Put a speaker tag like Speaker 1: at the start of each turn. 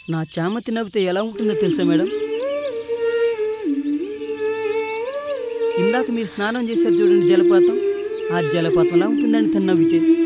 Speaker 1: నా చామతి నవ్వితే ఎలా ఉంటుందో తెలుసా మేడం? ఇందాక మీరు స్నానం చేశారు చూడండి జలపాతం. ఆ జలపాతంలా ఉంటుందండి తను నవ్వితే.